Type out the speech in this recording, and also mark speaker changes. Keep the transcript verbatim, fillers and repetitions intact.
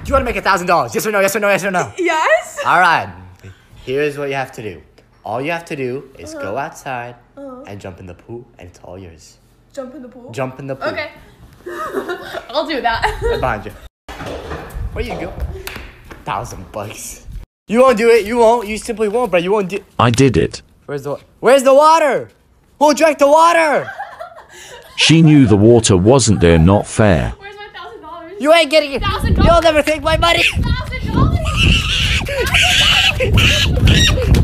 Speaker 1: you want to make a thousand dollars? Yes or no? Yes or no? Yes or no?
Speaker 2: Yes.
Speaker 1: All right. Here's what you have to do. All you have to do is
Speaker 2: Uh-huh.
Speaker 1: go outside
Speaker 2: Uh-huh.
Speaker 1: and jump in the pool, and it's all yours.
Speaker 2: Jump in the pool.
Speaker 1: Jump in the pool.
Speaker 2: Okay. I'll do that.
Speaker 1: Right behind you. Where you go? Thousand bucks. You won't do it. You won't. You simply won't, bro. You won't do.
Speaker 3: I did it.
Speaker 1: Where's the? Where's the water? Who drank the water?
Speaker 3: She knew the water wasn't there, not fair.
Speaker 2: Where's my thousand dollars?
Speaker 1: You ain't getting it.
Speaker 2: Thousand
Speaker 1: You'll
Speaker 2: dollars.
Speaker 1: never take my money.
Speaker 2: Thousand dollars.